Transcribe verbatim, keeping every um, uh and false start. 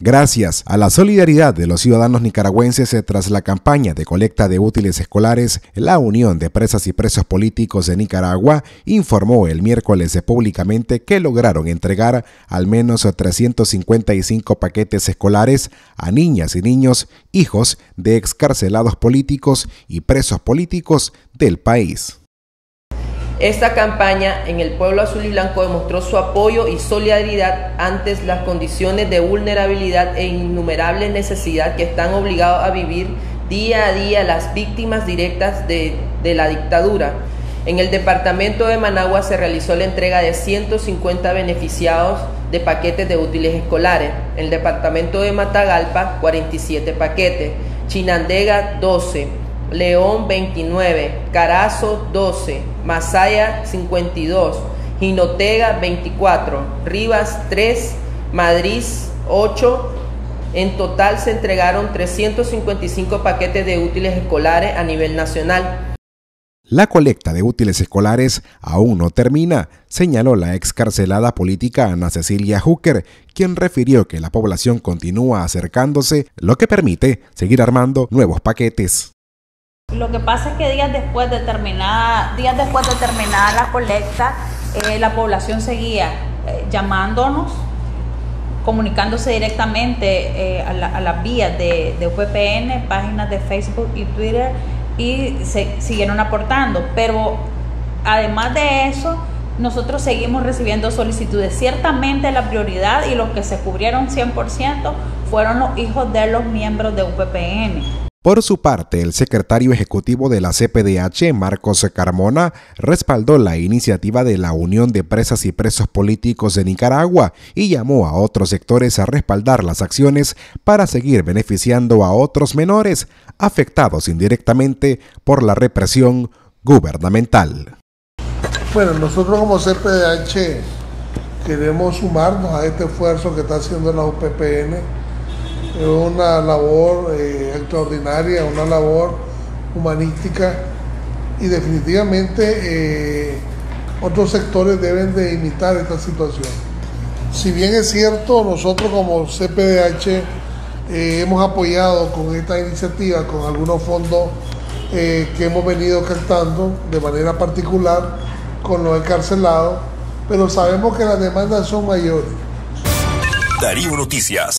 Gracias a la solidaridad de los ciudadanos nicaragüenses tras la campaña de colecta de útiles escolares, la Unión de Presas y Presos Políticos de Nicaragua informó el miércoles públicamente que lograron entregar al menos trescientos cincuenta y cinco paquetes escolares a niñas y niños, hijos de excarcelados políticos y presos políticos del país. Esta campaña en el pueblo azul y blanco demostró su apoyo y solidaridad ante las condiciones de vulnerabilidad e innumerable necesidad que están obligados a vivir día a día las víctimas directas de, de la dictadura. En el departamento de Managua se realizó la entrega de ciento cincuenta beneficiados de paquetes de útiles escolares. En el departamento de Matagalpa, cuarenta y siete paquetes, Chinandega, doce, León, veintinueve, Carazo, doce, Masaya, cincuenta y dos, Jinotega, veinticuatro, Rivas, tres, Madrid, ocho. En total se entregaron trescientos cincuenta y cinco paquetes de útiles escolares a nivel nacional. La colecta de útiles escolares aún no termina, señaló la excarcelada política Ana Cecilia Hooker, quien refirió que la población continúa acercándose, lo que permite seguir armando nuevos paquetes. Lo que pasa es que días después de terminada, días después de terminada la colecta, eh, la población seguía eh, llamándonos, comunicándose directamente eh, a, la, a las vías de, de U P P N, páginas de Facebook y Twitter, y se siguieron aportando. Pero además de eso, nosotros seguimos recibiendo solicitudes. Ciertamente la prioridad y los que se cubrieron cien por ciento fueron los hijos de los miembros de U P P N. Por su parte, el secretario ejecutivo de la C P D H, Marcos Carmona, respaldó la iniciativa de la Unión de Presas y Presos Políticos de Nicaragua y llamó a otros sectores a respaldar las acciones para seguir beneficiando a otros menores afectados indirectamente por la represión gubernamental. Bueno, nosotros como C P D H queremos sumarnos a este esfuerzo que está haciendo la U P P N. Es una labor eh, extraordinaria, una labor humanística y definitivamente eh, otros sectores deben de imitar esta situación. Si bien es cierto, nosotros como C P D H eh, hemos apoyado con esta iniciativa, con algunos fondos eh, que hemos venido captando de manera particular con los encarcelados, pero sabemos que las demandas son mayores. Darío Noticias.